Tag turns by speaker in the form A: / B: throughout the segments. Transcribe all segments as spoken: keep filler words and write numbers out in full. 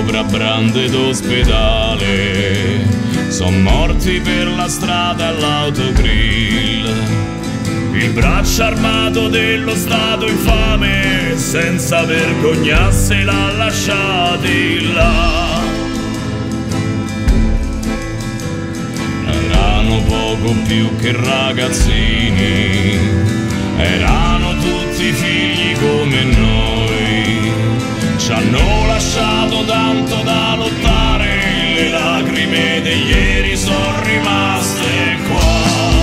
A: sopra Brande d'ospedale, son morti per la strada all'autogrill. Il braccio armato dello Stato infame, senza vergognarsi l'ha lasciati là. Erano poco più che ragazzini, erano tutti figli come noi. Ci hanno lasciato tanto da lottare, le lacrime di ieri sono rimaste qua.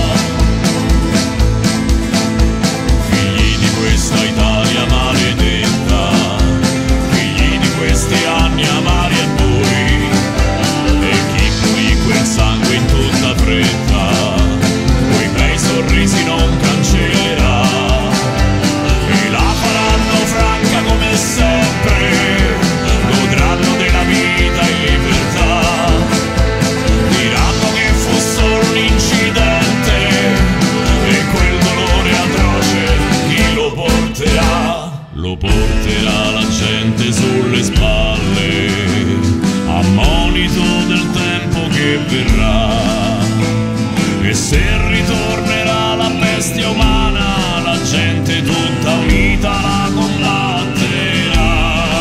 A: Figli di questa Italia maledetta, figli di questi anni amari e bui, e chi pulì quel sangue in tutta fretta, quei bei sorrisi non cancellerà, e la faranno franca come sempre, godranno della vita in libertà, diranno che fu solo un incidente, e quel dolore atroce chi lo porterà? Lo porterà la gente sulle spalle, a monito del tempo che verrà. E se ritornerà la bestia umana, la gente tutta unita la combatterà.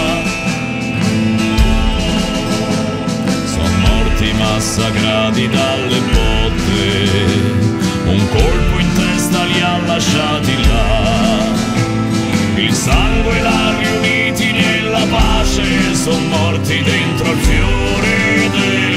A: Son morti massacrati dalle botte, un colpo in testa li ha lasciati là. Il sangue l'ha riuniti nella pace, son morti dentro il fiore del